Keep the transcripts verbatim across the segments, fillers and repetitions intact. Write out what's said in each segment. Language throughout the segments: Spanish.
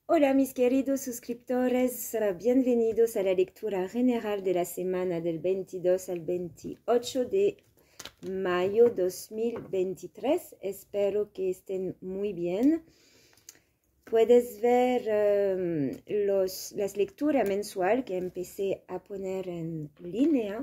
Hola mis queridos suscriptores, bienvenidos a la lectura general de la semana del veintidós al veintiocho de mayo dos mil veintitrés. Espero que estén muy bien. Puedes ver um, los, las lecturas mensuales que empecé a poner en línea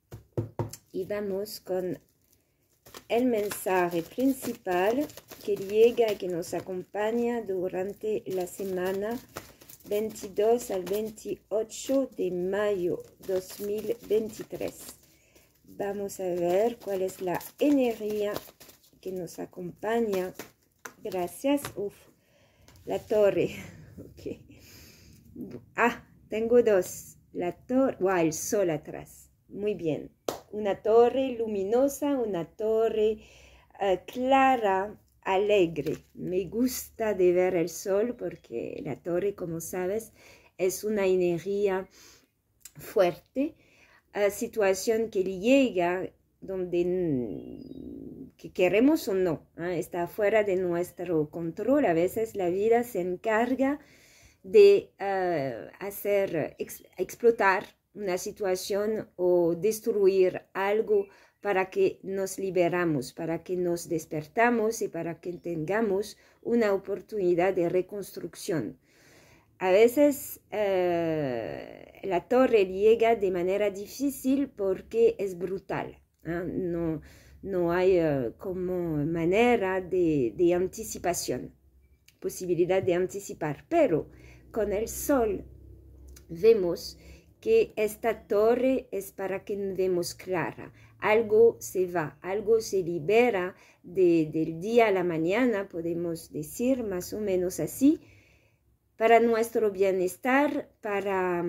y vamos con el mensaje principal que llega y que nos acompaña durante la semana veintidós al veintiocho de mayo dos mil veintitrés. Vamos a ver cuál es la energía que nos acompaña. Gracias. Uf, la torre. Okay. Ah, tengo dos. La torre. Wow, el sol atrás. Muy bien. Una torre luminosa, una torre uh, clara, alegre. Me gusta de ver el sol porque la torre, como sabes, es una energía fuerte. Uh, situación que llega donde que queremos o no, ¿eh? Está fuera de nuestro control. A veces la vida se encarga de uh, hacer, ex, explotar una situación o destruir algo para que nos liberamos, para que nos despertamos y para que tengamos una oportunidad de reconstrucción. A veces eh, la torre llega de manera difícil porque es brutal, ¿eh? no, no hay uh, como manera de, de anticipación, posibilidad de anticipar, pero con el sol vemos que esta torre es para que vemos clara. Algo se va, algo se libera de, del día a la mañana, podemos decir más o menos así, para nuestro bienestar, para,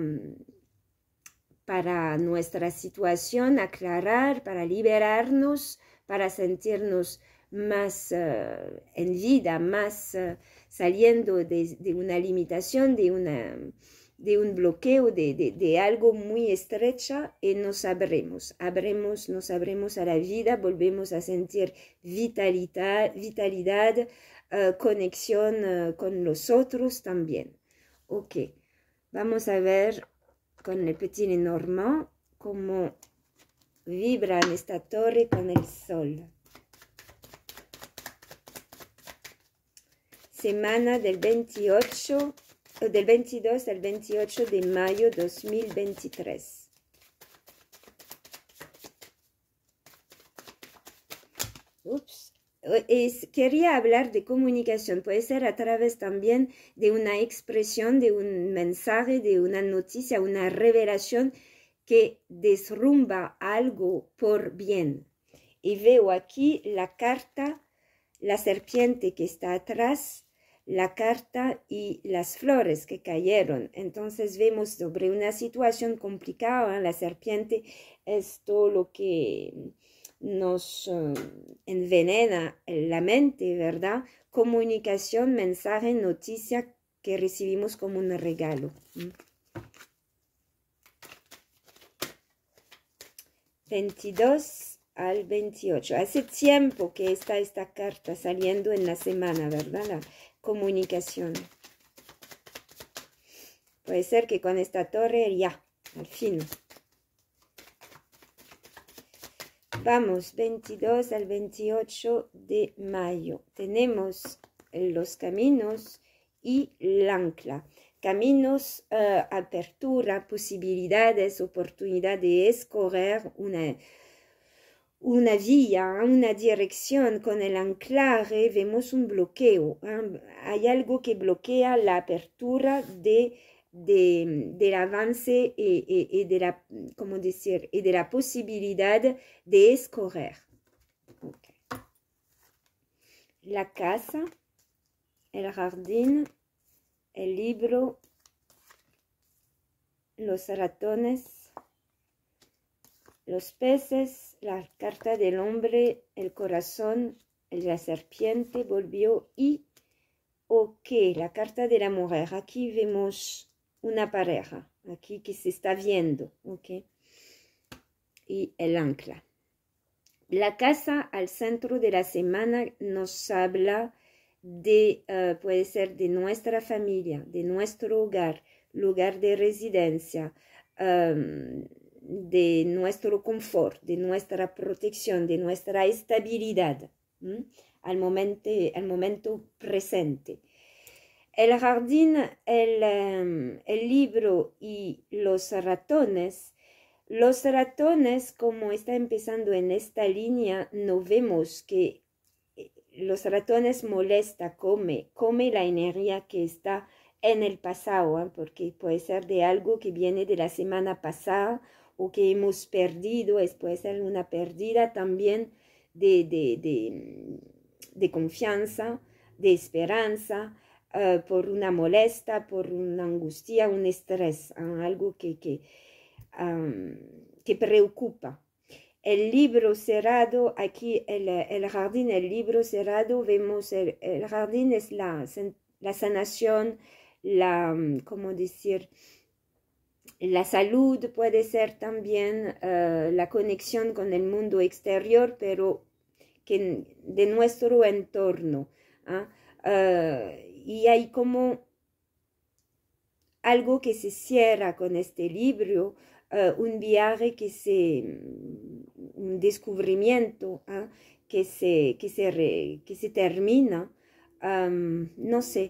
para nuestra situación, aclarar, para liberarnos, para sentirnos más uh, en vida, más uh, saliendo de, de una limitación, de una... de un bloqueo, de, de, de algo muy estrecha, y nos abremos, abremos, nos abremos a la vida, volvemos a sentir vitalidad, vitalidad uh, conexión uh, con los otros también. Ok, vamos a ver con el Petit Lenormand cómo vibra en esta torre con el sol. Semana del veintiocho del veintidós al veintiocho de mayo dos mil veintitrés. Ups. Es, quería hablar de comunicación. Puede ser a través también de una expresión, de un mensaje, de una noticia, una revelación que derrumba algo por bien. Y veo aquí la carta, la serpiente que está atrás, la carta y las flores que cayeron. Entonces vemos sobre una situación complicada. La serpiente es todo lo que nos uh, envenena la mente, ¿verdad? Comunicación, mensaje, noticia que recibimos como un regalo. ¿Mm? veintidós al veintiocho. Hace tiempo que está esta carta saliendo en la semana, ¿verdad? La comunicación. Puede ser que con esta torre ya, al fin. Vamos, veintidós al veintiocho de mayo. Tenemos los caminos y el ancla. Caminos, uh, apertura, posibilidades, oportunidad de escoger una, una vía, una dirección. Con el anclaje vemos un bloqueo. ¿eh? Hay algo que bloquea la apertura de De, del avance y, y, y, de la, ¿cómo decir? Y de la posibilidad de escoger. Okay. La casa, el jardín, el libro, los ratones, los peces, la carta del hombre, el corazón, la serpiente volvió y, ok, la carta de la mujer. Aquí vemos una pareja, aquí que se está viendo, ¿ok? Y el ancla. La casa al centro de la semana nos habla de, uh, puede ser de nuestra familia, de nuestro hogar, lugar de residencia, um, de nuestro confort, de nuestra protección, de nuestra estabilidad, ¿m? al momento, al momento presente. El jardín, el, um, el libro y los ratones. Los ratones, como está empezando en esta línea, no vemos que los ratones molesta, come, come la energía que está en el pasado, ¿eh? Porque puede ser de algo que viene de la semana pasada o que hemos perdido, es, puede ser una pérdida también de, de, de, de confianza, de esperanza, uh, por una molesta, por una angustia, un estrés, ¿eh? Algo que, que, um, que preocupa. El libro cerrado, aquí el, el jardín, el libro cerrado, vemos el, el jardín es la, la sanación, la, ¿cómo decir? La salud puede ser también uh, la conexión con el mundo exterior, pero que, de nuestro entorno. ¿eh? Uh, y hay como algo que se cierra con este libro, uh, un viaje que se, un descubrimiento ¿eh? que, se, que, se re, que se termina, um, no sé.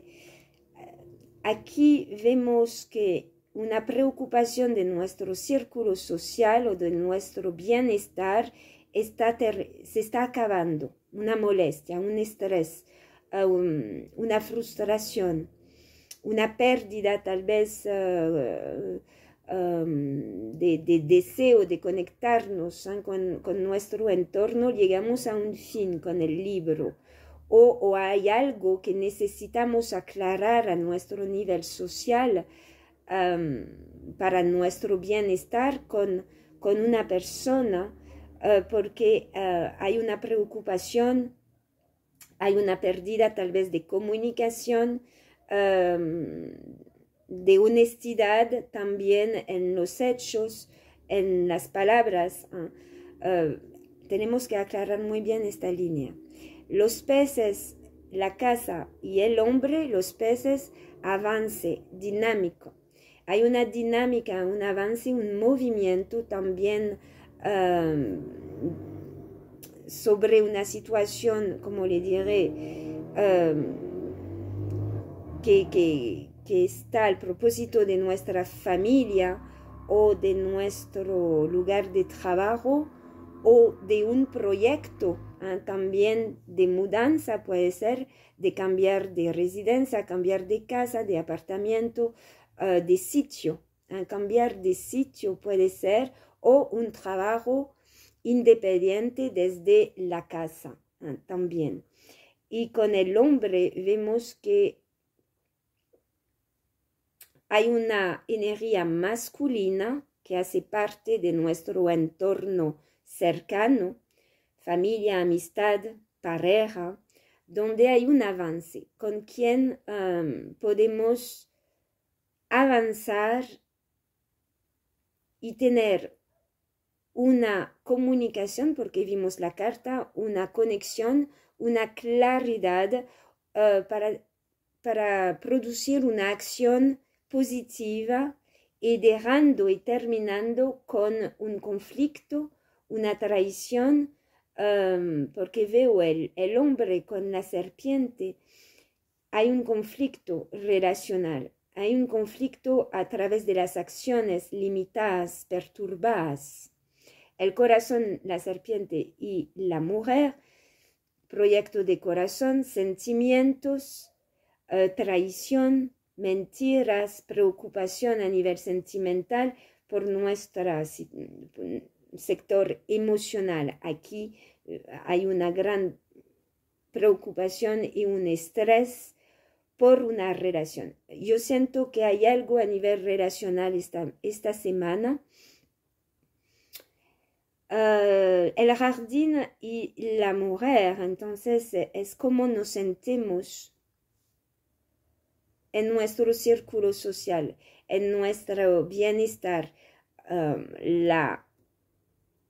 Aquí vemos que una preocupación de nuestro círculo social o de nuestro bienestar está ter, se está acabando, una molestia, un estrés, uh, un, una frustración, una pérdida tal vez uh, um, de, de deseo de conectarnos ¿eh? con, con nuestro entorno, llegamos a un fin con el libro. O, o hay algo que necesitamos aclarar a nuestro nivel social um, para nuestro bienestar con, con una persona, uh, porque uh, hay una preocupación, hay una pérdida tal vez de comunicación, um, de honestidad también en los hechos, en las palabras. Uh, uh, tenemos que aclarar muy bien esta línea. Los peces, la casa y el hombre, los peces, avance dinámico. Hay una dinámica, un avance, un movimiento también um, sobre una situación, como le diré, um, que, que, que está al propósito de nuestra familia o de nuestro lugar de trabajo o de un proyecto ¿eh? También de mudanza, puede ser de cambiar de residencia, cambiar de casa, de apartamento, uh, de sitio. ¿eh? Cambiar de sitio puede ser o un trabajo independiente desde la casa ¿eh? También. Y con el hombre vemos que hay una energía masculina que hace parte de nuestro entorno cercano, familia, amistad, pareja, donde hay un avance, con quien um, podemos avanzar y tener una comunicación, porque vimos la carta, una conexión, una claridad uh, para, para producir una acción positiva y dejando y terminando con un conflicto, una traición, um, porque veo el, el hombre con la serpiente, hay un conflicto relacional, hay un conflicto a través de las acciones limitadas, perturbadas. El corazón, la serpiente y la mujer, proyecto de corazón, sentimientos, uh, traición, mentiras, preocupación a nivel sentimental por nuestro sector emocional. Aquí uh, hay una gran preocupación y un estrés por una relación. Yo siento que hay algo a nivel relacional esta, esta semana. Uh, el jardín y la mujer, entonces es como nos sentimos en nuestro círculo social, en nuestro bienestar. Um, la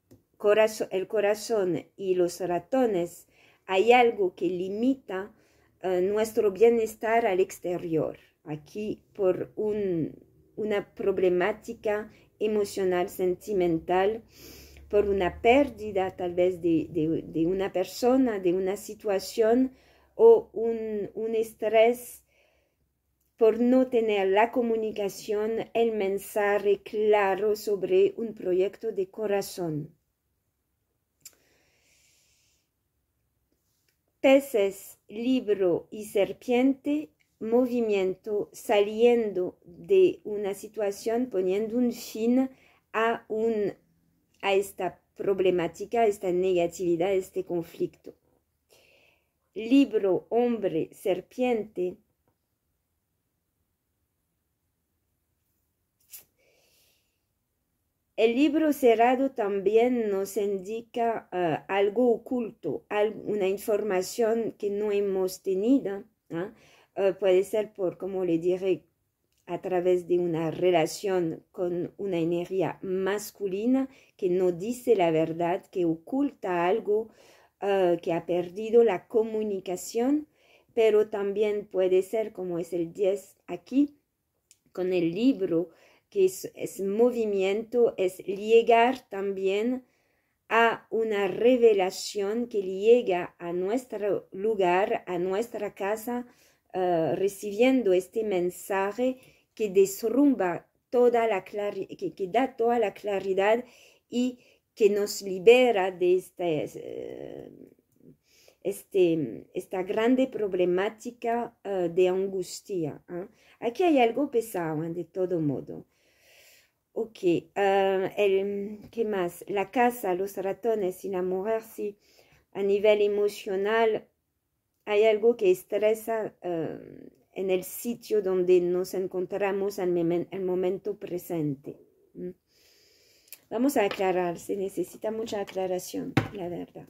corazón, el corazón y los ratones, hay algo que limita uh, nuestro bienestar al exterior, aquí por un, una problemática emocional, sentimental, por una pérdida tal vez de, de, de una persona, de una situación o un, un estrés por no tener la comunicación, el mensaje claro sobre un proyecto de corazón. Peces, libro y serpiente, movimiento, saliendo de una situación, poniendo un fin a, un, a esta problemática, a esta negatividad, a este conflicto. Libro, hombre, serpiente. El libro cerrado también nos indica uh, algo oculto, algo, una información que no hemos tenido. ¿eh? Uh, puede ser por, como le diré, a través de una relación con una energía masculina que no dice la verdad, que oculta algo, uh, que ha perdido la comunicación, pero también puede ser, como es el diez aquí, con el libro, que es, es movimiento, es llegar también a una revelación que llega a nuestro lugar, a nuestra casa, uh, recibiendo este mensaje que desrumba toda la claridad, que, que da toda la claridad y que nos libera de este, uh, este, esta grande problemática uh, de angustia. ¿eh? Aquí hay algo pesado, ¿eh? De todo modo. Ok, uh, el, ¿qué más? La casa, los ratones, sin mujer, sí. A nivel emocional, hay algo que estresa uh, en el sitio donde nos encontramos en el momento presente. ¿Mm? Vamos a aclarar, se necesita mucha aclaración, la verdad.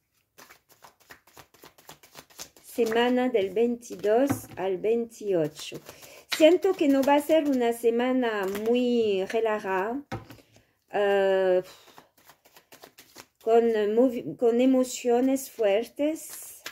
Semana del veintidós al veintiocho. Siento que no va a ser una semana muy relajada, uh, con, con emociones fuertes,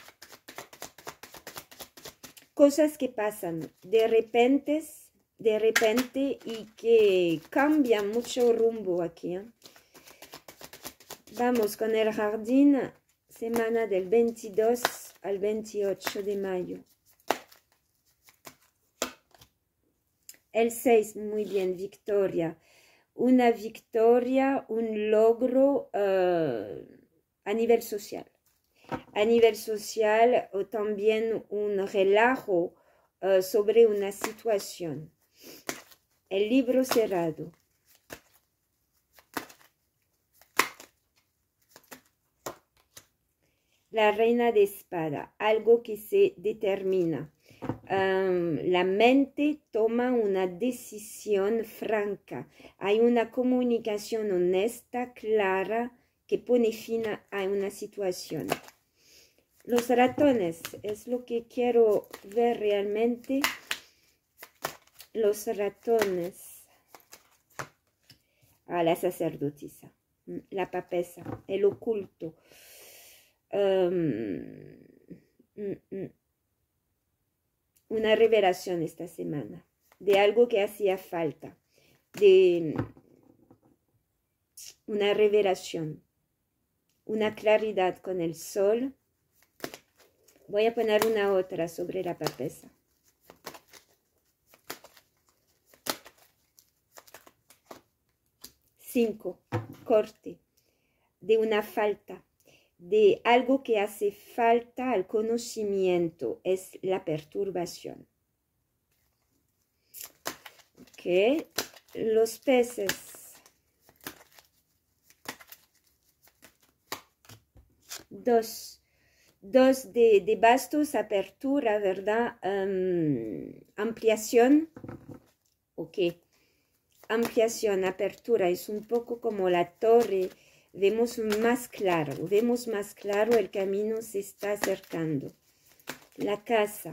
cosas que pasan de repente, de repente y que cambian mucho rumbo aquí. ¿eh? Vamos con el jardín, semana del veintidós al veintiocho de mayo. El seis, muy bien, victoria. Una victoria, un logro uh, a nivel social. A nivel social o también un relajo uh, sobre una situación. El libro cerrado. La reina de espada, algo que se determina. Um, la mente toma una decisión franca. Hay una comunicación honesta, clara, que pone fin a una situación. Los ratones, es lo que quiero ver realmente. Los ratones. A la sacerdotisa, la papesa, el oculto. Um, mm, mm. Una revelación esta semana de algo que hacía falta, de una revelación, una claridad con el sol. Voy a poner una otra sobre la papesa. Cinco, corte, de una falta, de algo que hace falta al conocimiento, es la perturbación. Ok, los peces. Dos, dos de, de bastos, apertura, ¿verdad? Um, ampliación. Ok, ampliación, apertura, es un poco como la torre. Vemos más claro, vemos más claro, el camino se está acercando. La casa.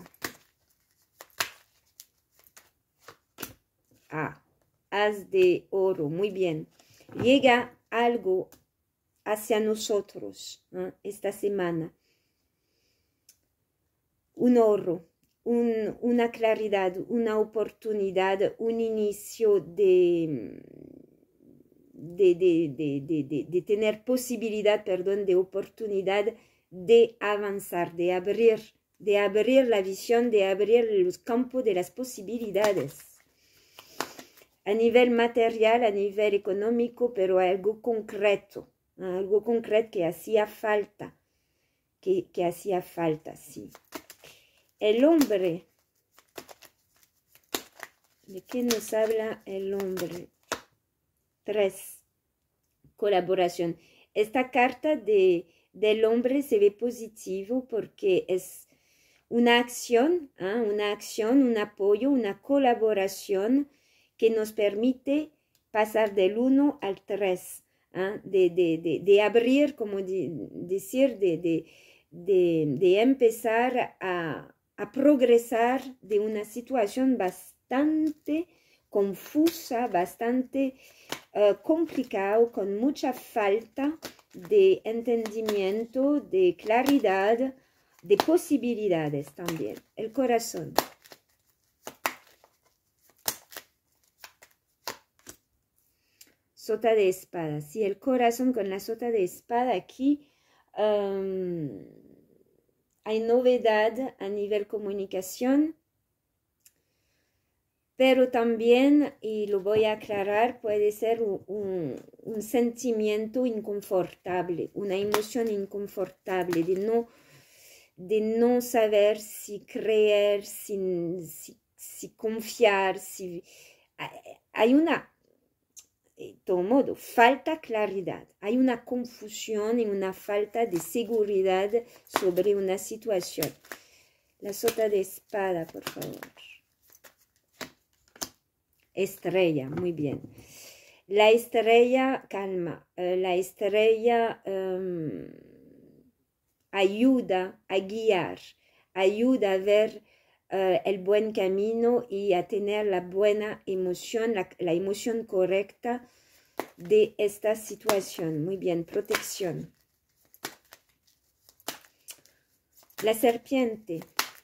Ah, haz de oro, muy bien. Llega algo hacia nosotros, ¿eh? Esta semana. un oro, un, una claridad, una oportunidad, un inicio de, de, de, de, de, de, de tener posibilidad, perdón, de oportunidad de avanzar, de abrir, de abrir la visión, de abrir los campos de las posibilidades. A nivel material, a nivel económico, pero algo concreto, algo concreto que hacía falta, que, que hacía falta, sí. El hombre, ¿de qué nos habla el hombre? Tres, colaboración. Esta carta de, del hombre se ve positivo porque es una acción, ¿eh? una acción, un apoyo, una colaboración que nos permite pasar del uno al tres, ¿eh? de, de, de, de abrir, como de, decir, de, de, de, de empezar a, a progresar de una situación bastante confusa, bastante uh, complicada, con mucha falta de entendimiento, de claridad, de posibilidades también. El corazón. Sota de espada. Sí, el corazón con la sota de espada aquí um, hay novedad a nivel comunicación, pero también, y lo voy a aclarar, puede ser un, un, un sentimiento inconfortable, una emoción inconfortable de no, de no saber si creer, si, si, si confiar, si hay una, de todo modo, falta claridad, hay una confusión y una falta de seguridad sobre una situación. La sota de espada, por favor. Estrella, muy bien. La estrella calma, uh, la estrella um, ayuda a guiar, ayuda a ver uh, el buen camino y a tener la buena emoción, la, la emoción correcta de esta situación. Muy bien, protección. La serpiente,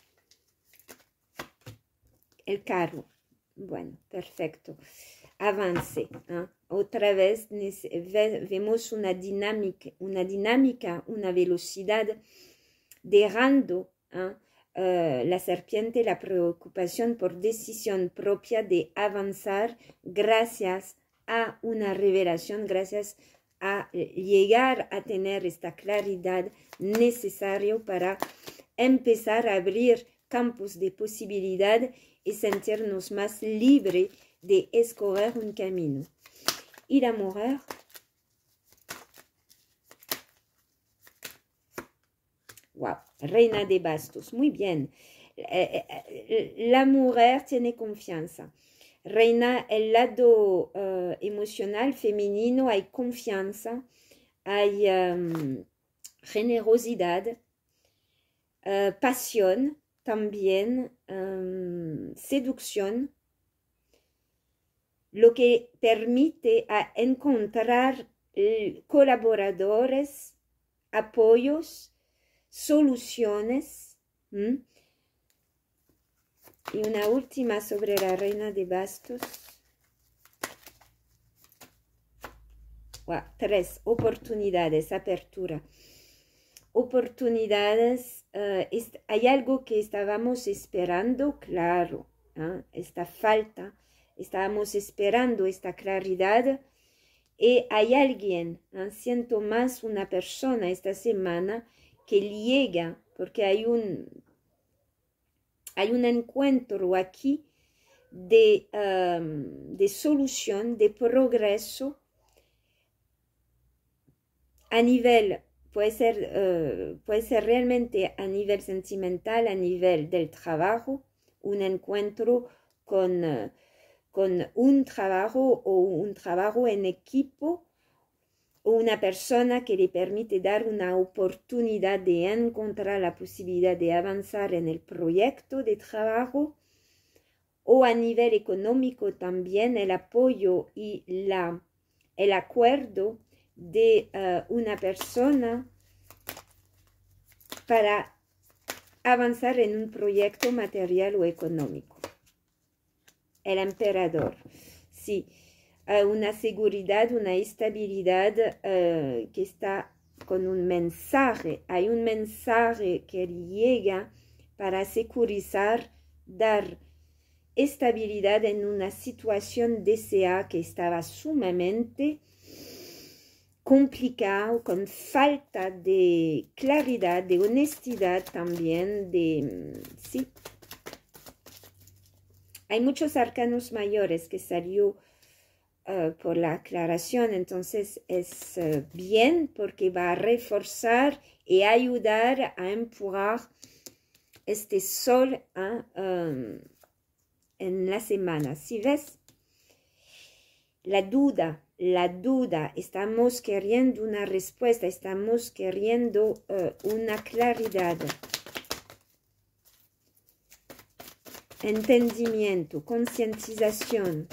el carro. Bueno, perfecto. Avance. ¿eh? Otra vez vemos una dinámica, una dinámica, una velocidad dejando ¿eh? uh, la serpiente la preocupación por decisión propia de avanzar gracias a una revelación, gracias a llegar a tener esta claridad necesaria para empezar a abrir campos de posibilidad y sentirnos más libres de escoger un camino. Y la mujer, wow, reina de bastos, muy bien. La mujer tiene confianza. Reina el lado uh, emocional femenino, hay confianza, hay um, generosidad, uh, pasión, también um, seducción, lo que permite a encontrar eh, colaboradores, apoyos, soluciones. ¿Mm? Y una última sobre la reina de bastos. Wow, tres, oportunidades, apertura. Oportunidades, uh, hay algo que estábamos esperando, claro, ¿eh? Esta falta, estábamos esperando esta claridad y hay alguien, ¿eh? Siento más una persona esta semana que llega, porque hay un, hay un encuentro aquí de, um, de solución, de progreso a nivel Puede ser, uh, puede ser realmente a nivel sentimental, a nivel del trabajo, un encuentro con, uh, con un trabajo o un trabajo en equipo o una persona que le permite dar una oportunidad de encontrar la posibilidad de avanzar en el proyecto de trabajo, o a nivel económico también el apoyo y la, el acuerdo de uh, una persona para avanzar en un proyecto material o económico. El emperador, sí, uh, una seguridad, una estabilidad uh, que está con un mensaje. Hay un mensaje que llega para securizar, dar estabilidad en una situación deseada que estaba sumamente complicado, con falta de claridad, de honestidad también, de, sí. Hay muchos arcanos mayores que salió uh, por la aclaración, entonces es uh, bien porque va a reforzar y ayudar a empujar este sol uh, um, en la semana. ¿Sí ves? La duda. La duda, estamos queriendo una respuesta, estamos queriendo uh, una claridad, entendimiento, concientización.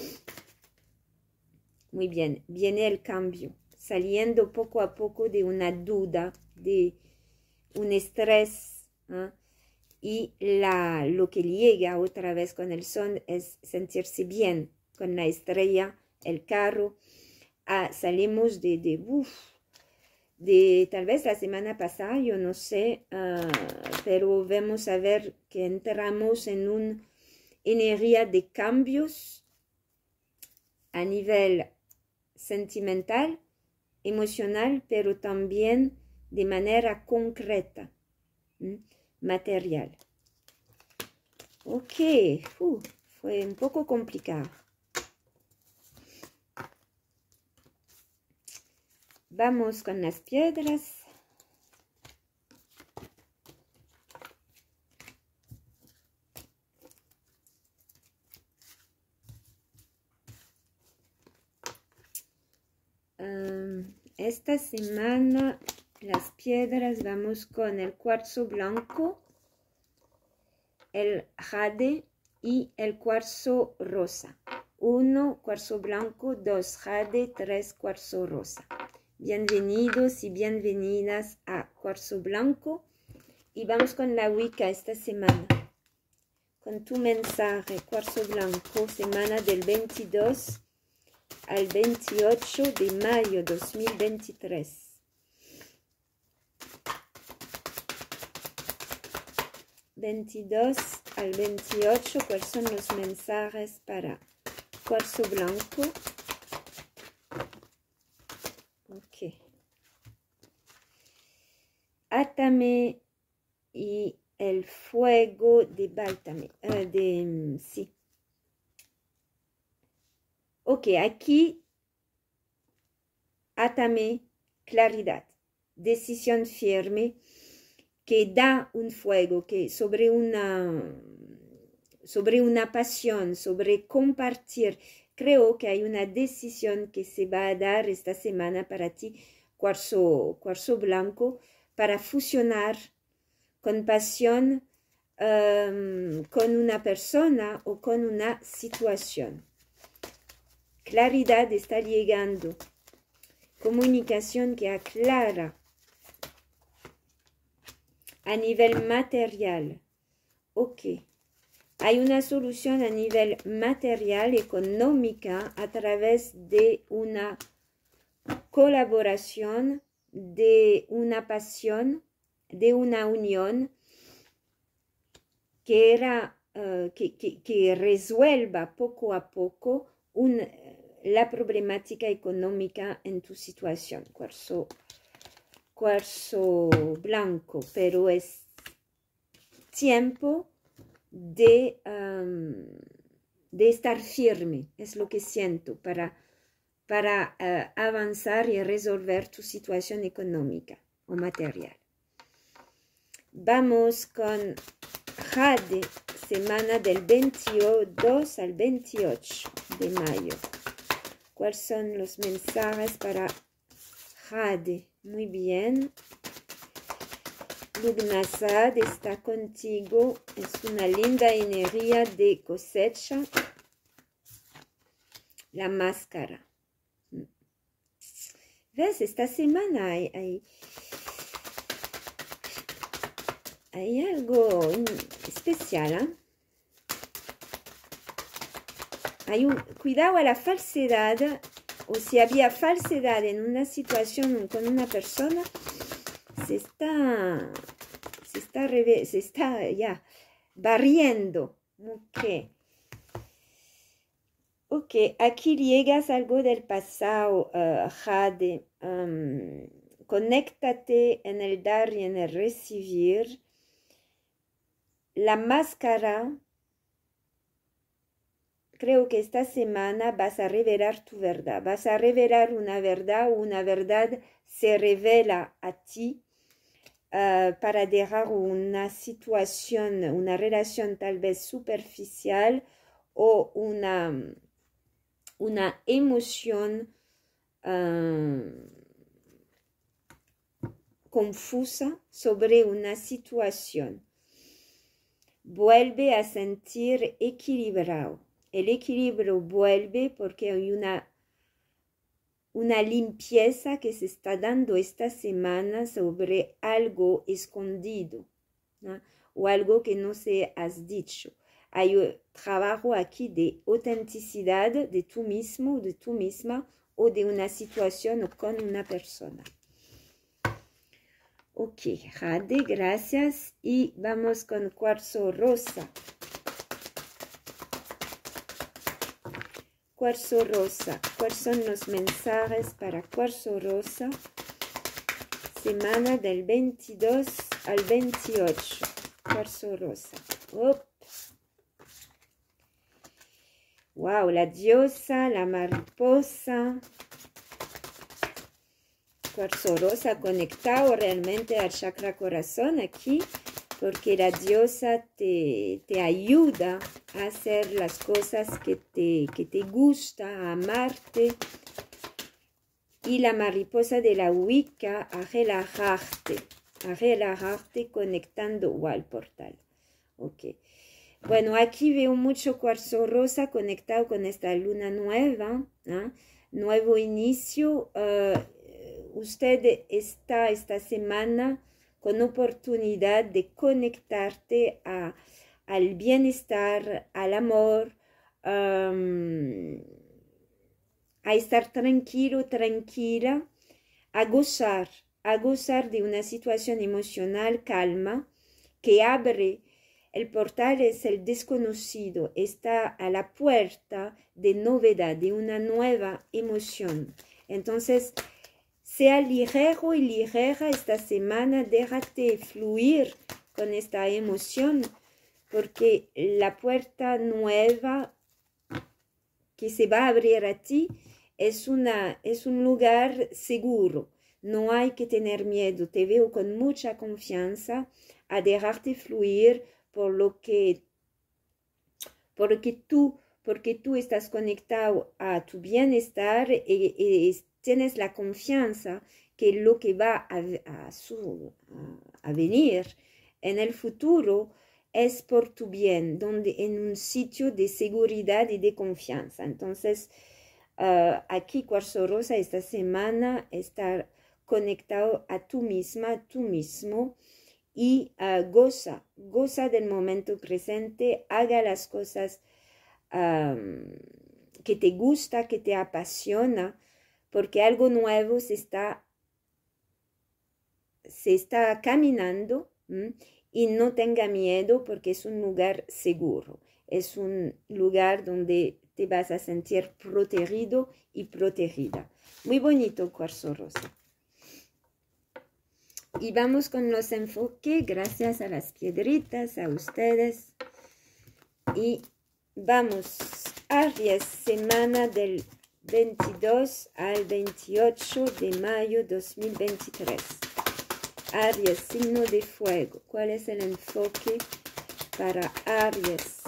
Muy bien, viene el cambio, saliendo poco a poco de una duda, de un estrés, ¿eh? Y la, lo que llega otra vez con el sol es sentirse bien, con la estrella, el carro. Ah, salimos de, de, uf, de tal vez la semana pasada, yo no sé, uh, pero vamos a ver que entramos en una energía de cambios a nivel sentimental, emocional, pero también de manera concreta, ¿m? material. Ok, uh, fue un poco complicado. Vamos con las piedras. Um, esta semana, las piedras, vamos con el cuarzo blanco, el jade y el cuarzo rosa. Uno, cuarzo blanco, dos, jade, tres, cuarzo rosa. Bienvenidos y bienvenidas a Cuarzo Blanco. Y vamos con la Wicca esta semana. Con tu mensaje, Cuarzo Blanco, semana del veintidós al veintiocho de mayo dos mil veintitrés. veintidós al veintiocho, ¿cuáles son los mensajes para Cuarzo Blanco? Ok. Átame y el fuego de Báltame. Uh, de, sí. Ok, aquí átame, claridad, decisión firme que da un fuego, que sobre una, sobre una pasión, sobre compartir. Creo que hay una decisión que se va a dar esta semana para ti, cuarzo, cuarzo blanco, para fusionar con pasión um, con una persona o con una situación. Claridad está llegando. Comunicación que aclara a nivel material. Ok. Hay una solución a nivel material, económica, a través de una colaboración, de una pasión, de una unión que, era, uh, que, que, que resuelva poco a poco un, la problemática económica en tu situación. Cuarzo, cuarzo blanco, pero es tiempo de, um, de estar firme, es lo que siento, para, para uh, avanzar y resolver tu situación económica o material. Vamos con Jade, semana del veintidós al veintiocho de mayo. ¿Cuáles son los mensajes para Jade? Muy bien. Lugnasad está contigo. Es una linda energía de cosecha. La máscara. ¿Ves? Esta semana hay, hay, hay algo especial, ¿eh? Hay un cuidado a la falsedad, o si había falsedad en una situación con una persona, se está, se está, se está ya barriendo. Ok. Ok, aquí llegas algo del pasado, uh, Jade. Um, conéctate en el dar y en el recibir. La máscara, creo que esta semana vas a revelar tu verdad. Vas a revelar una verdad, una verdad se revela a ti uh, para dejar una situación, una relación tal vez superficial o una, una emoción uh, confusa sobre una situación. Vuelve a sentir equilibrado. El equilibrio vuelve porque hay una, una limpieza que se está dando esta semana sobre algo escondido, ¿no? O algo que no se has dicho. Hay un trabajo aquí de autenticidad de tú mismo, de tú misma o de una situación o con una persona. Ok, Jade, gracias. Y vamos con cuarzo rosa. Cuarzo rosa. ¿Cuáles son los mensajes para cuarzo rosa? Semana del veintidós al veintiocho. Cuarzo rosa. Op. Wow, la diosa, la mariposa. Cuarzo rosa conectado realmente al chakra corazón aquí, porque la diosa te, te ayuda a hacer las cosas que te, que te gusta, a amarte. Y la mariposa de la Wicca a relajarte, a relajarte conectando wow, al portal. Ok. Bueno, aquí veo mucho cuarzo rosa conectado con esta luna nueva, ¿eh? Nuevo inicio. Uh, usted está esta semana con oportunidad de conectarte a, al bienestar, al amor, um, a estar tranquilo, tranquila, a gozar, a gozar de una situación emocional calma que abre. El portal es el desconocido, está a la puerta de novedad, de una nueva emoción. Entonces, sea ligero y ligera esta semana, déjate fluir con esta emoción, porque la puerta nueva que se va a abrir a ti es, una, es un lugar seguro. No hay que tener miedo, te veo con mucha confianza a dejarte fluir por lo que, porque tú, porque tú estás conectado a tu bienestar y, y tienes la confianza que lo que va a, a, su, a, a venir en el futuro es por tu bien, donde en un sitio de seguridad y de confianza. Entonces, uh, aquí Cuarzo Rosa esta semana está conectado a tú misma, a tú mismo, y uh, goza, goza del momento presente, haga las cosas um, que te gusta, que te apasiona, porque algo nuevo se está, se está caminando, ¿m? Y no tenga miedo porque es un lugar seguro, es un lugar donde te vas a sentir protegido y protegida. Muy bonito Cuarzo Rosa. Y vamos con los enfoques, gracias a las piedritas, a ustedes. Y vamos, Aries, semana del veintidós al veintiocho de mayo dos mil veintitrés. Aries, signo de fuego. ¿Cuál es el enfoque para Aries?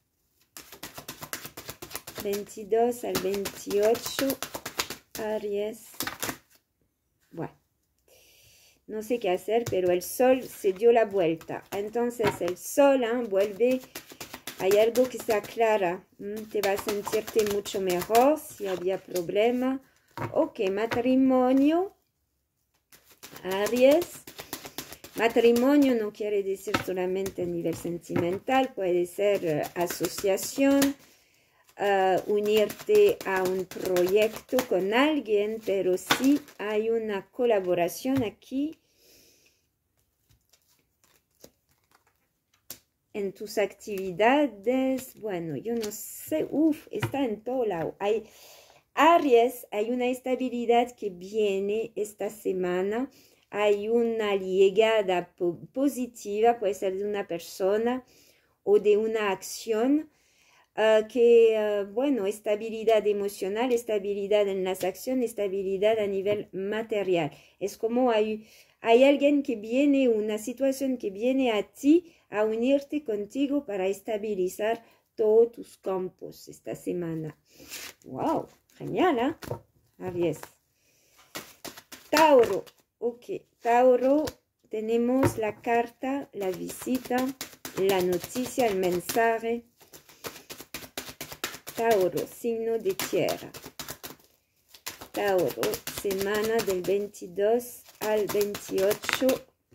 veintidós al veintiocho, Aries. Bueno. No sé qué hacer, pero el sol se dio la vuelta. Entonces el sol ¿eh? vuelve, hay algo que se aclara. ¿Mm? Te vas a sentirte mucho mejor si había problema. Ok, matrimonio. Aries. Matrimonio no quiere decir solamente a nivel sentimental, puede ser uh, asociación, uh, unirte a un proyecto con alguien, pero sí hay una colaboración aquí en tus actividades. Bueno, yo no sé, uff, está en todo lado. Hay Aries, hay una estabilidad que viene esta semana. Hay una llegada po positiva, puede ser de una persona o de una acción uh, que, uh, bueno, estabilidad emocional, estabilidad en las acciones, estabilidad a nivel material. Es como hay, hay alguien que viene, una situación que viene a ti a unirte contigo para estabilizar todos tus campos esta semana. ¡Wow! Genial, ¿eh? Aries. Tauro. Ok, Tauro, tenemos la carta, la visita, la noticia, el mensaje. Tauro, signo de tierra. Tauro, semana del veintidós al veintiocho.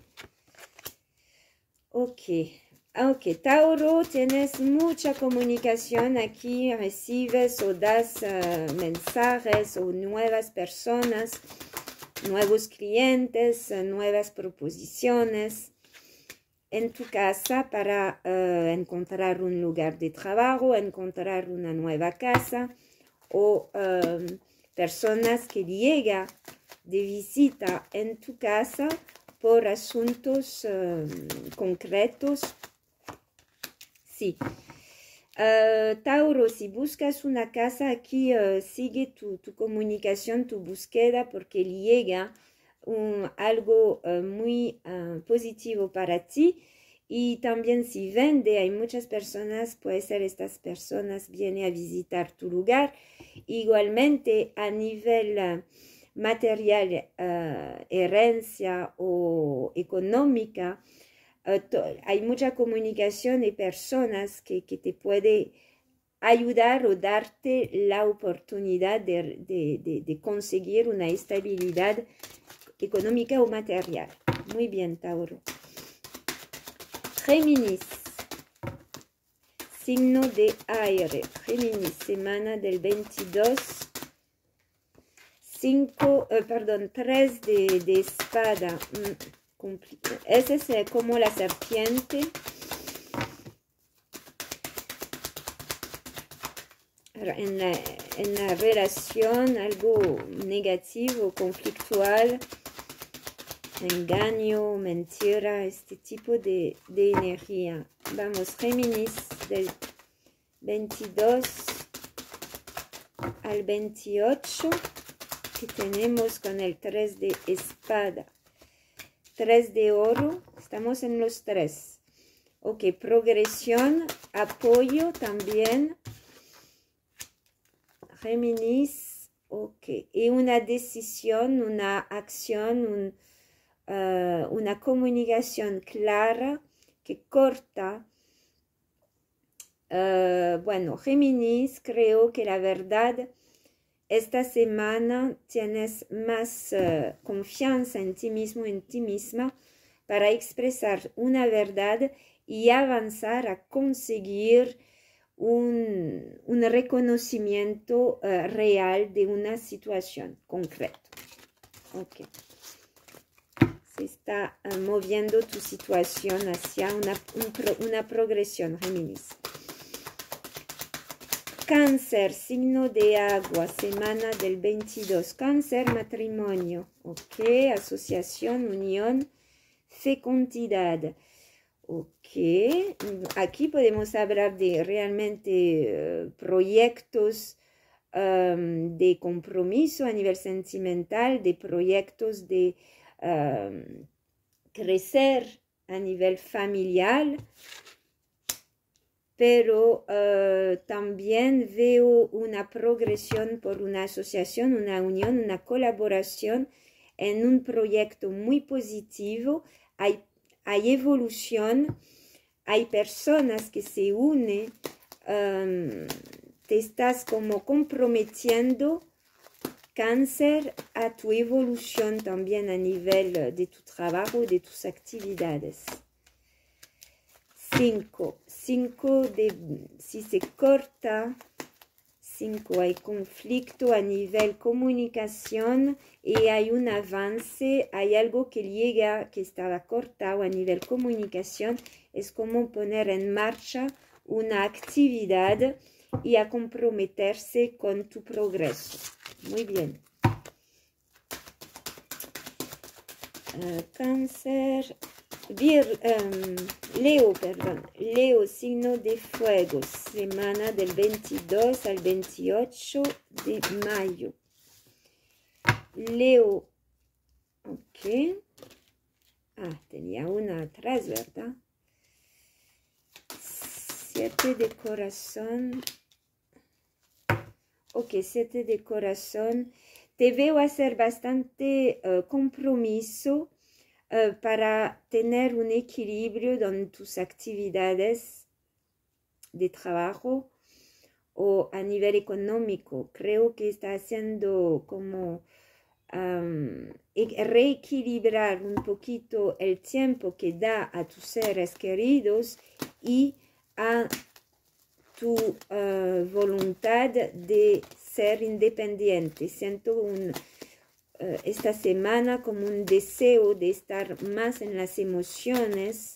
Ok, ok, Tauro, tienes mucha comunicación aquí, recibes o das uh, mensajes o nuevas personas, nuevos clientes, uh, nuevas proposiciones en tu casa para uh, encontrar un lugar de trabajo, encontrar una nueva casa o um, personas que llegan de visita en tu casa por asuntos uh, concretos. Sí. Uh, Tauro, si buscas una casa aquí, uh, sigue tu, tu comunicación, tu búsqueda, porque llega un, algo uh, muy uh, positivo para ti. Y también si vende, hay muchas personas, puede ser estas personas vienen a visitar tu lugar. Igualmente a nivel uh, material, uh, herencia o económica, Uh, hay mucha comunicación y personas que, que te pueden ayudar o darte la oportunidad de, de, de, de conseguir una estabilidad económica o material. Muy bien, Tauro. Géminis, signo de aire. Géminis, semana del veintidós. cinco, uh, perdón, tres de, de espada. Mm. Ese es como la serpiente. En la, en la relación, algo negativo, conflictual, engaño, mentira, este tipo de, de energía. Vamos, Géminis, del veintidós al veintiocho, que tenemos con el tres de espada. Tres de oro, estamos en los tres. Ok, progresión, apoyo también. Géminis, ok. Y una decisión, una acción, un, uh, una comunicación clara que corta. Uh, bueno, Géminis, creo que la verdad, esta semana tienes más uh, confianza en ti mismo, en ti misma, para expresar una verdad y avanzar a conseguir un, un reconocimiento uh, real de una situación concreta. Ok. Se está uh, moviendo tu situación hacia una, un pro, una progresión, Géminis. Cáncer, signo de agua, semana del veintidós. Cáncer, matrimonio. Ok, asociación, unión, fecundidad. Ok, aquí podemos hablar de realmente uh, proyectos um, de compromiso a nivel sentimental, de proyectos de um, crecer a nivel familiar. Pero uh, también veo una progresión por una asociación, una unión, una colaboración en un proyecto muy positivo. Hay, hay evolución, hay personas que se unen, um, te estás como comprometiendo Cáncer, a tu evolución también a nivel de tu trabajo, de tus actividades. cinco. cinco de, si se corta, cinco, hay conflicto a nivel comunicación y hay un avance, hay algo que llega, que estaba cortado a nivel comunicación, es como poner en marcha una actividad y a comprometerse con tu progreso. Muy bien. Uh, cáncer, Vir, um, Leo, perdón, Leo, signo de fuego, semana del veintidós al veintiocho de mayo. Leo, ok. Ah, tenía una atrás, ¿verdad? Siete de corazón. Ok, siete de corazón. Te veo hacer bastante uh, compromiso uh, para tener un equilibrio en tus actividades de trabajo o a nivel económico. Creo que está haciendo como um, reequilibrar un poquito el tiempo que da a tus seres queridos y a tu uh, voluntad de ser independiente. Siento un, uh, esta semana como un deseo de estar más en las emociones,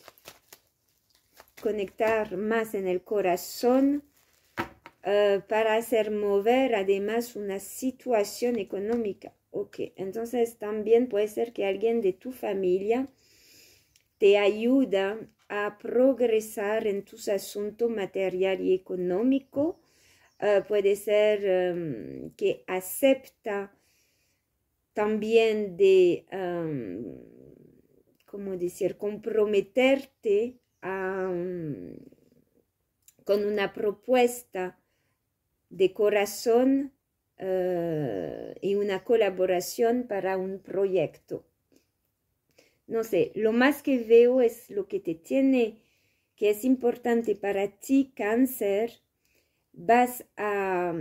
conectar más en el corazón uh, para hacer mover además una situación económica. Ok, entonces también puede ser que alguien de tu familia te ayuda a progresar en tus asuntos material y económico. Uh, puede ser um, que acepta también de, um, ¿cómo decir?, comprometerte a, um, con una propuesta de corazón uh, y una colaboración para un proyecto. No sé, lo más que veo es lo que te tiene, que es importante para ti, Cáncer. Vas a,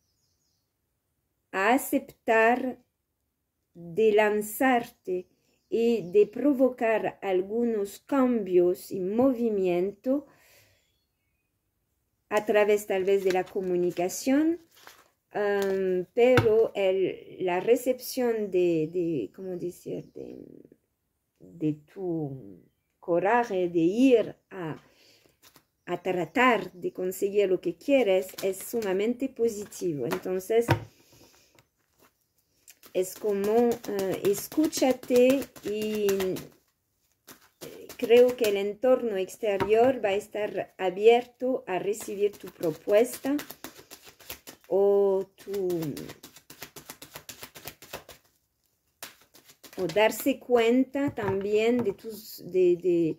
a aceptar de lanzarte y de provocar algunos cambios y movimiento a través tal vez de la comunicación, um, pero el, la recepción de, de, ¿cómo decir?, de, de tu coraje de ir a, a tratar de conseguir lo que quieres es sumamente positivo. Entonces, es como uh, escúchate y creo que el entorno exterior va a estar abierto a recibir tu propuesta o tu... o darse cuenta también de tus, de, de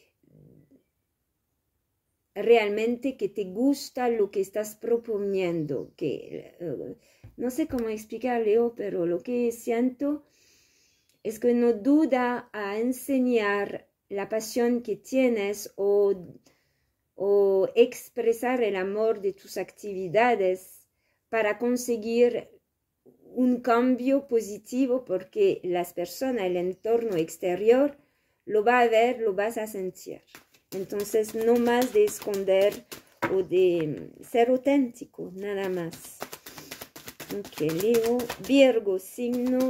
realmente que te gusta lo que estás proponiendo, que uh, no sé cómo explicarlo, pero lo que siento es que no duda a enseñar la pasión que tienes o, o expresar el amor de tus actividades para conseguir un cambio positivo, porque las personas, el entorno exterior, lo va a ver, lo vas a sentir. Entonces, no más de esconder o de ser auténtico, nada más. Ok, Leo, Virgo, signo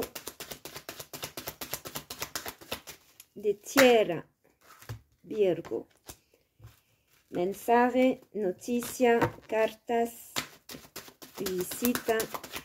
de tierra, Virgo. Mensaje, noticia, cartas, visita.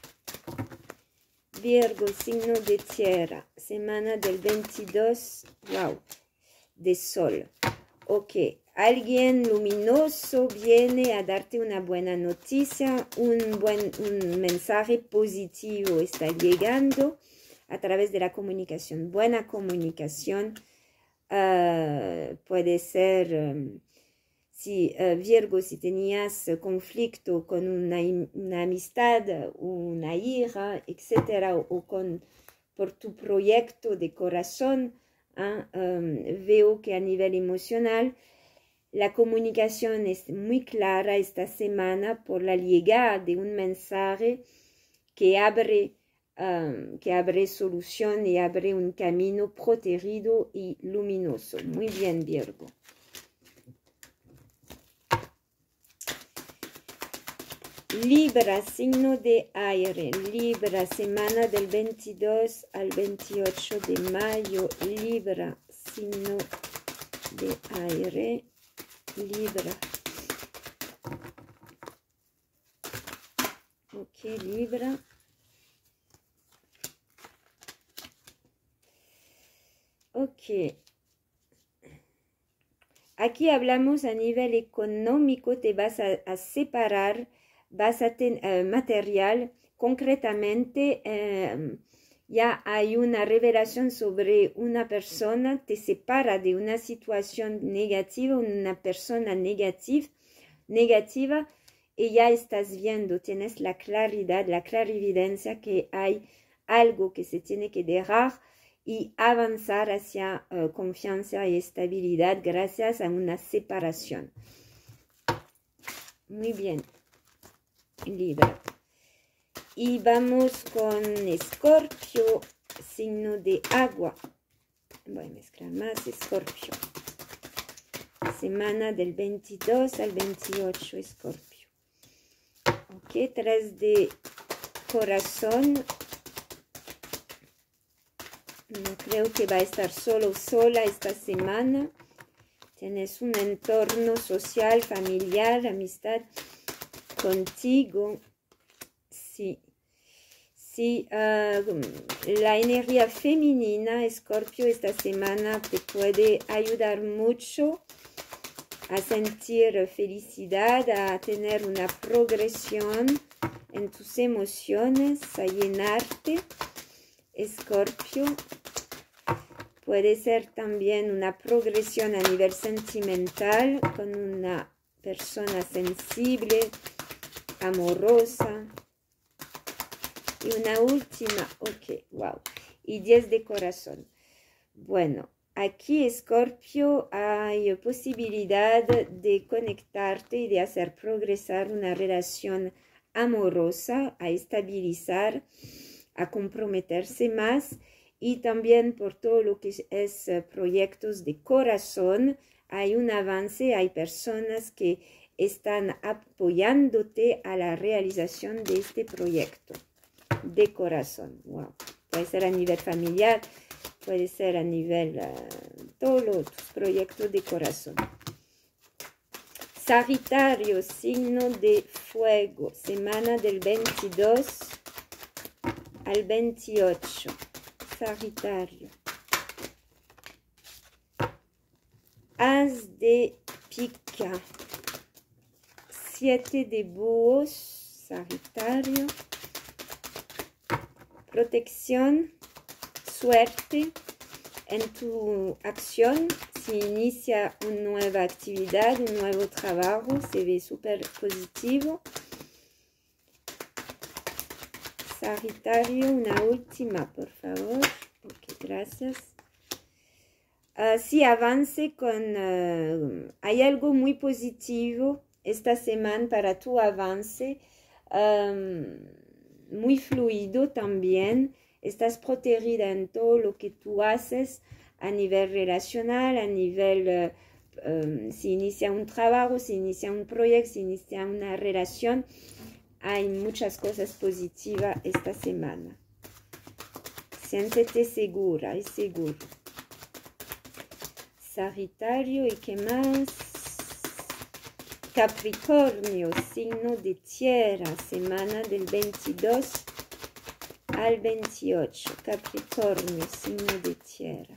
Virgo, signo de tierra, semana del veintidós, wow, de sol. Ok, alguien luminoso viene a darte una buena noticia, un buen un mensaje positivo está llegando a través de la comunicación. Buena comunicación uh, puede ser... Um, Si, uh, Virgo, si tenías uh, conflicto con una, una amistad, una hija, etcétera, o, o con, por tu proyecto de corazón, ¿eh? um, veo que a nivel emocional la comunicación es muy clara esta semana por la llegada de un mensaje que abre, um, que abre solución y abre un camino protegido y luminoso. Muy bien, Virgo. Libra, signo de aire. Libra, semana del veintidós al veintiocho de mayo. Libra, signo de aire. Libra. Ok, Libra. Ok. Aquí hablamos a nivel económico, te vas a, a separar, vas a tener uh, material, concretamente uh, ya hay una revelación sobre una persona, te separa de una situación negativa, una persona negativa, negativa, y ya estás viendo, tienes la claridad, la clarividencia que hay algo que se tiene que dejar y avanzar hacia uh, confianza y estabilidad gracias a una separación. Muy bien, Libra. Y vamos con Escorpio, signo de agua. Voy a mezclar más, Escorpio. Semana del veintidós al veintiocho, Escorpio. Ok, tres de corazón. No creo que va a estar solo o sola esta semana. Tienes un entorno social, familiar, amistad contigo. Sí. Sí, uh, la energía femenina, Escorpio, esta semana te puede ayudar mucho a sentir felicidad, a tener una progresión en tus emociones, a llenarte, Escorpio. Puede ser también una progresión a nivel sentimental con una persona sensible, amorosa. Y una última, ok, wow. Y diez de corazón. Bueno, aquí, Escorpio, hay posibilidad de conectarte y de hacer progresar una relación amorosa, a estabilizar, a comprometerse más. Y también por todo lo que es uh, proyectos de corazón, hay un avance, hay personas que están apoyándote a la realización de este proyecto de corazón. Wow. Puede ser a nivel familiar, puede ser a nivel uh, todos los proyectos de corazón. Sagitario, signo de fuego, semana del veintidós al veintiocho. Sagitario. As de pica. Siete de búhos. Sagitario. Protección. Suerte en tu acción. Si inicia una nueva actividad, un nuevo trabajo, se ve súper positivo. Sagitario, una última, por favor. Ok, gracias. Uh, sí, avance con... Uh, hay algo muy positivo esta semana para tu avance. Um, muy fluido también. Estás protegida en todo lo que tú haces a nivel relacional, a nivel... Uh, um, si inicia un trabajo, si inicia un proyecto, si inicia una relación. Hay muchas cosas positivas esta semana. Siéntete segura y seguro. Sagitario, ¿y qué más? Capricornio, signo de tierra, semana del veintidós al veintiocho. Capricornio, signo de tierra.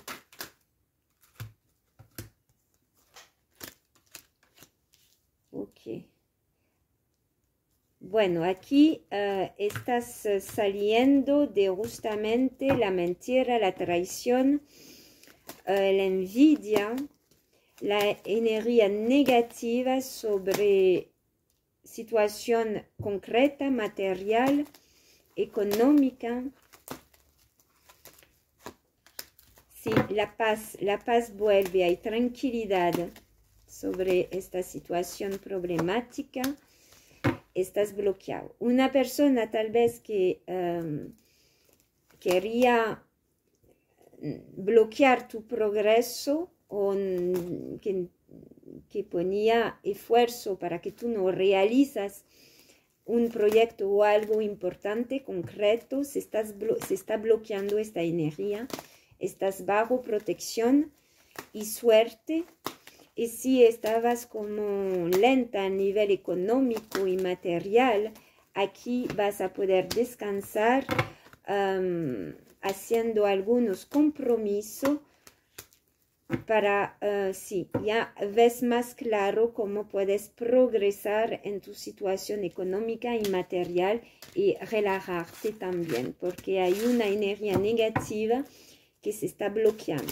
Ok. Bueno, aquí uh, estás uh, saliendo de justamente la mentira, la traición, uh, la envidia, la energía negativa sobre situación concreta, material, económica. Sí, la paz, la paz vuelve, hay tranquilidad sobre esta situación problemática. estás bloqueado. Una persona tal vez que um, quería bloquear tu progreso o que, que ponía esfuerzo para que tú no realizas un proyecto o algo importante, concreto, se, estás se está bloqueando esta energía, estás bajo protección y suerte. Y si estabas como lenta a nivel económico y material, aquí vas a poder descansar um, haciendo algunos compromisos para, uh, sí, ya ves más claro cómo puedes progresar en tu situación económica y material y relajarte también, porque hay una energía negativa que se está bloqueando.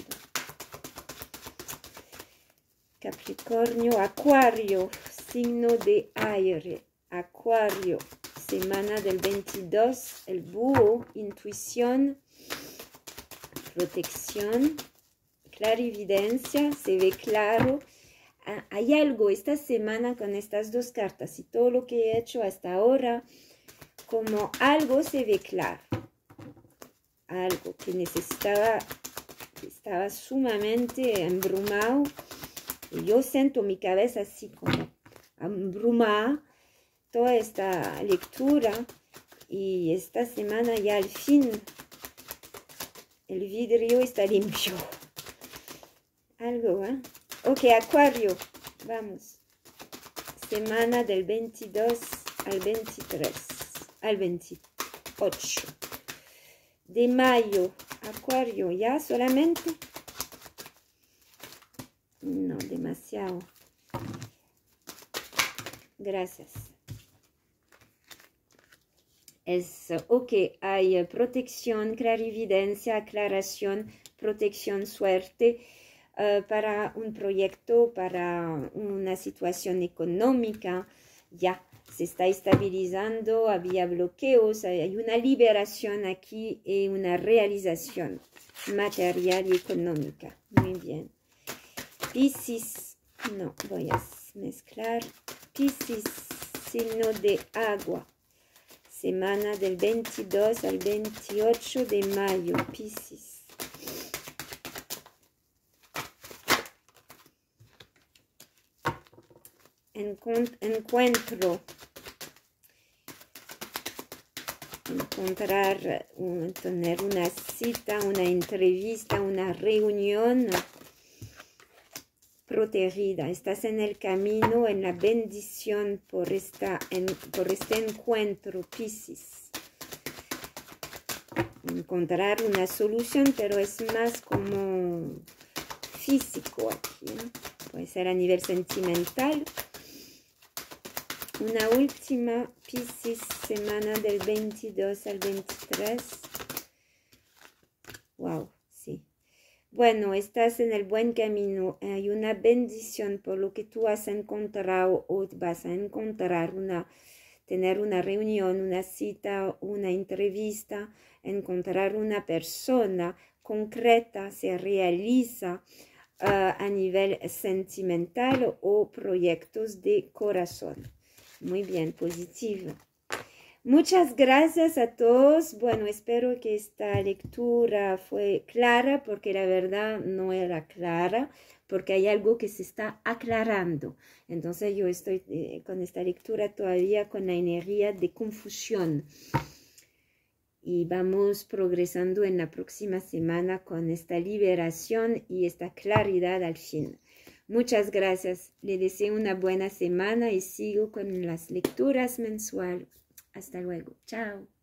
Capricornio, Acuario, signo de aire. Acuario, semana del veintidós, el búho, intuición, protección, clarividencia, se ve claro. Ah, hay algo esta semana con estas dos cartas y todo lo que he hecho hasta ahora, como algo se ve claro. Algo que necesitaba, que estaba sumamente embrumado. Yo siento mi cabeza así como abrumada, toda esta lectura, y esta semana ya al fin el vidrio está limpio. Algo, ¿eh? Ok, Acuario, vamos. Semana del veintidós al veintitrés, al veintiocho de mayo. Acuario, ¿ya solamente? No, demasiado. Gracias. Es ok, hay protección, clarividencia, aclaración, protección, suerte uh, para un proyecto, para una situación económica. Ya se está estabilizando, había bloqueos, hay una liberación aquí y una realización material y económica. Muy bien. Piscis, no, voy a mezclar. Piscis, signo de agua. Semana del veintidós al veintiocho de mayo, Piscis. Encuentro. Encontrar, un, tener una cita, una entrevista, una reunión protegida. Estás en el camino, en la bendición por, esta, en, por este encuentro, Piscis. Encontrar una solución, pero es más como físico aquí, ¿no? Puede ser a nivel sentimental. Una última, Piscis, semana del veintidós al veintitrés. Wow, sí. Bueno, estás en el buen camino. Hay una bendición por lo que tú has encontrado o vas a encontrar, una, tener una reunión, una cita, una entrevista, encontrar una persona concreta, se realiza uh, a nivel sentimental o proyectos de corazón. Muy bien, positivo. Muchas gracias a todos. Bueno, espero que esta lectura fue clara, porque la verdad no era clara, porque hay algo que se está aclarando. Entonces yo estoy eh, con esta lectura todavía con la energía de confusión. Y vamos progresando en la próxima semana con esta liberación y esta claridad al fin. Muchas gracias. Le deseo una buena semana y sigo con las lecturas mensuales. Hasta luego. Chao.